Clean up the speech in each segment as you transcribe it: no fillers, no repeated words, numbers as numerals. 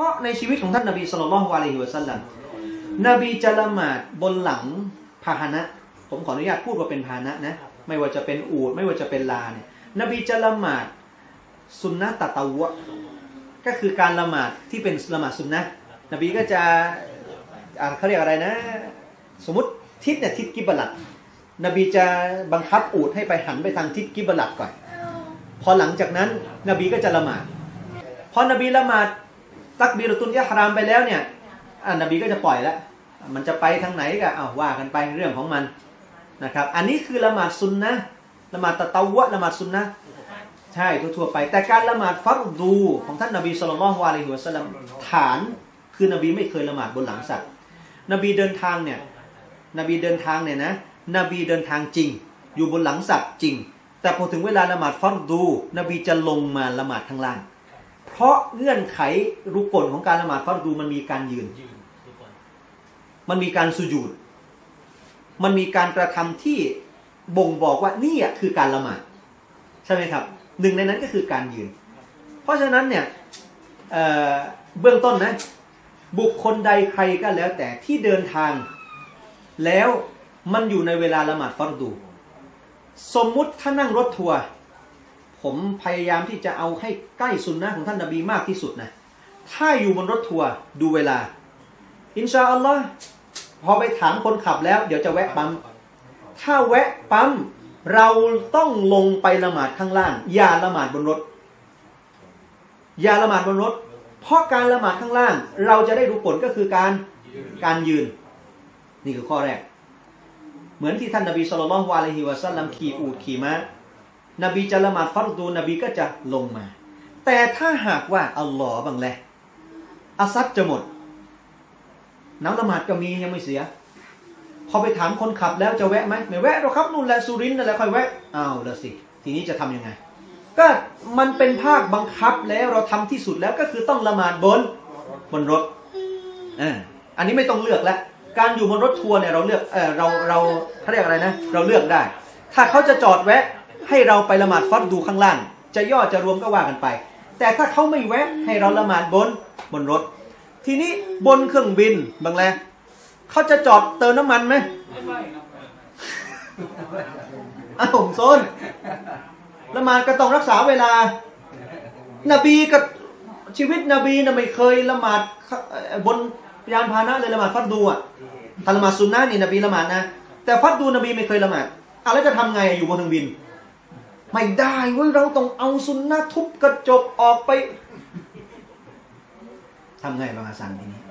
ราะในชีวิตของท่านนบีศ็อลลัลลอฮุอะลัยฮิวะซัลลัมนบีจะละหมาดบนหลังพาหนะผมขออนุญาตพูดว่าเป็นพาหนะนะไม่ว่าจะเป็นอูฐไม่ว่าจะเป็นลาเนี่ยนบีจะละหมาดสุนนะตะตะวะก็คือการละหมาดที่เป็นละหมาดสุนนะนบีก็จะเขาเรียกอะไรนะสมมติทิศเนี่ยทิศกิบลัตนบีจะบังคับอูฐให้ไปหันไปทางทิศกิบลัตก่อนพอหลังจากนั้นนบีก็จะละหมาดพอนบีละหมาดตักบีรุตุนยะฮารามไปแล้วเนี่ยนบีก็จะปล่อยแล้วมันจะไปทางไหนก็ว่ากันไปเรื่องของมันนะครับอันนี้คือละหมาดซุนนะละหมาดตะตะวะละหมาดซุนนะใช่ทั่วไปแต่การละหมาดฟัรดูของท่านนบีศ็อลลัลลอฮุอะลัยฮิวะซัลลัมฐานคือนบีไม่เคยละหมาดบนหลังสัตว์นบีเดินทางเนี่ยนบีเดินทางเนี่ยนะนบีเดินทางจริงอยู่บนหลังสัตว์จริงแต่พอถึงเวลาละหมาดฟัรดูนบีจะลงมาละหมาดข้างล่างเพราะเงื่อนไขรุกลของการละหมาดฟัรดูมันมีการยืนมันมีการสุญูดมันมีการกระทำที่บ่งบอกว่านี่คือการละหมาดใช่ไหมครับหนึ่งในนั้นก็คือการยืนเพราะฉะนั้นเนี่ยเบื้องต้นนะบุคคลใดใครก็แล้วแต่ที่เดินทางแล้วมันอยู่ในเวลาละหมาดฟัรดูสมมุติถ้านั่งรถทัวร์ผมพยายามที่จะเอาให้ใกล้สุนนะของท่านนบีมากที่สุดนะถ้าอยู่บนรถทัวร์ดูเวลาอินชาอัลลอฮ์พอไปถามคนขับแล้วเดี๋ยวจะแวะปั๊มถ้าแวะปั๊มเราต้องลงไปละหมาดข้างล่างอย่าละหมาดบนรถอย่าละหมาดบนรถเพราะการละหมาดข้างล่างเราจะได้รู้ผลก็คือการยืนนี่คือข้อแรกเหมือนที่ท่านนบีศ็อลลัลลอฮุอะลัยฮิวะซัลลัมขี่อูฐขี่ม้านบีจะละหมาดฟัรดูนบีก็จะลงมาแต่ถ้าหากว่าอัลลอฮ์บังแลอาซัดจะหมดน้ำละหมาดก็มียังไม่เสียพอไปถามคนขับแล้วจะแวะไหมไม่แวะหรอกครับนู่นแหละสุรินทร์นั่นแหละค่อยแวะแล้วสิทีนี้จะทำยังไงก็มันเป็นภาคบังคับแล้วเราทำที่สุดแล้วก็คือต้องละหมาดบนรถอันนี้ไม่ต้องเลือกแล้วการอยู่บนรถทัวร์เนี่ยเราเลือกเราเขาเรียกอะไรนะเราเลือกได้ถ้าเขาจะจอดแวะให้เราไปละหมาดฟัรดูข้างล่างจะย่อจะรวมก็ว่ากันไปแต่ถ้าเขาไม่แวะให้เราละหมาดบนรถทีนี้บนเครื่องบินบางแลเขาจะจอดเติมน้ำมันไหมผมโซนละหมาดก็ต้องรักษาเวลานบีกับชีวิตนบีไม่เคยละหมาดบนยานพาหนะเลยละหมาดฟัรดูถ้าละหมาดซุนนะนี่นบีละหมาดนะแต่ฟัรดูนบีไม่เคยละหมาดแล้วจะทำไงอยู่บนเครื่องบินไม่ได้เว้ยเราต้องเอาซุนนะทุบกระจกออกไปทำไงบางอาสันทีนี้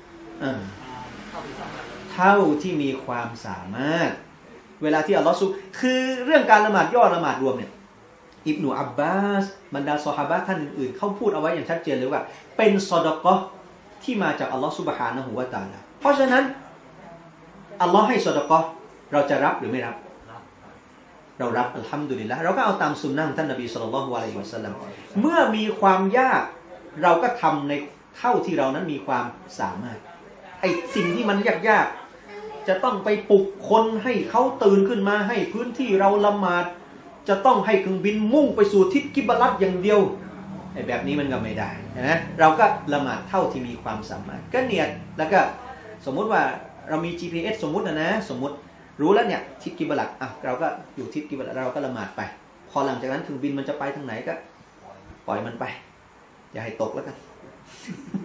เท่าที่มีความสามารถเวลาที่อัลลอฮฺคือเรื่องการละหมาดย่อละหมาดรวมเนี่ยอิบนุอับบาสบรรดาซอฮาบะห์ท่านอื่นๆเขาพูดเอาไว้อย่างชัดเจนเลยว่าเป็นซอดะกอฮ์ที่มาจากอัลลอฮฺซุบฮานะฮูวะตะอาลาเพราะฉะนั้นอัลลอฮ์ให้ซอดะกอฮ์เราจะรับหรือไม่รับเรารับอัลฮัมดุลิลละห์เราก็เอาตามสุนนะของท่านนบีศ็อลลัลลอฮุอะลัยฮิวะซัลลัมเมื่อมีความยากเราก็ทำในเท่าที่เรานั้นมีความสามารถไอ้สิ่งที่มันยากๆจะต้องไปปลุกคนให้เขาตื่นขึ้นมาให้พื้นที่เราละหมาดจะต้องให้เครื่องบินมุ่งไปสู่ทิศกิบลัตอย่างเดียวไอ้แบบนี้มันก็ไม่ได้นะเราก็ละหมาดเท่าที่มีความสามารถก็เนียดแล้วก็สมมุติว่าเรามี GPS สมมุตินะสมมุติรู้แล้วเนี่ยทิศกิบลัตเราก็อยู่ทิศกิบลัตเราก็ละหมาดไปพอหลังจากนั้นเครื่องบินมันจะไปทางไหนก็ปล่อยมันไปอย่าให้ตกแล้วกัน